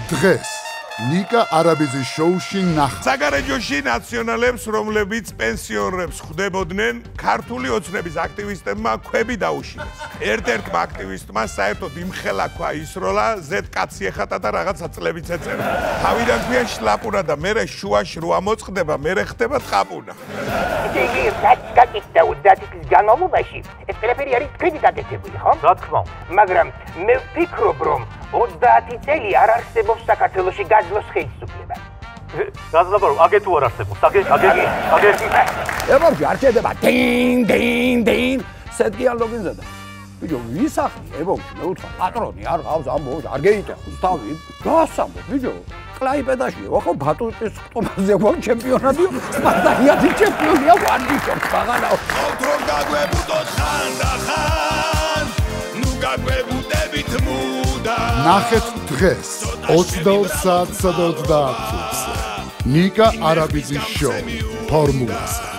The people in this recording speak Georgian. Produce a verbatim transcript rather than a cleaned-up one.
დღეს ნიკა არაბიძის შოუში ნახა. საგარეჯოში ნაციონალებს, რომლებიც პენსიონერებს ხვდებოდნენ, ქართული ოცნების აქტივისტებმა ქვები დაუშინეს. ერთ-ერთმა აქტივისტმა საერთოდ იმხელაქვა ისროლა, ზედ კაცი ეხატა და რაღაცა წლებიც ეწერა. თავიდან ქვია შლაპუნა და მერე შუაში რო ამოწყდება, მერე ხდება ტყაპუნა. იგი გაკის და ოცდაათი წლის განმავლობაში ეს ყველაფერი არის თქვენი გაკეთებული, ხო? რა თქმა უნდა. მაგრამ მე ვფიქრობ, რომ ოცდაათი წელი არ არსებობს საქართველოში გაძლოს ხელისუფლება. გაზლაბარო, აგე თუ არ არსებობს, აგე, აგე, აგე. ებორჯი არ შედება. დინ, დინ, დინ. სეტკიან ლოგინზედა. ბიჭო, ვისახი, ებორჯი, მე უთხრა, პატრონი არ ყავს ამბობს, არ გეიტეხოს თავი. გასამბო, ბიჭო. კლაიპედაში ხო ბატუტის ხტომაზე ვარ ჩემპიონატი, სპარტაკიადი ჩემპიონია ვარ ბიჭო, ბაღანაო. კონტროლ გაგვებუდოთ ხან და ხან, ნუ გაგვებუდებით მუდა. ნახეთ დღეს ოცდაორ საათსა და ოცდაათ წუთზე. ნიკა არაბიძის შოუ ფორმულაზე.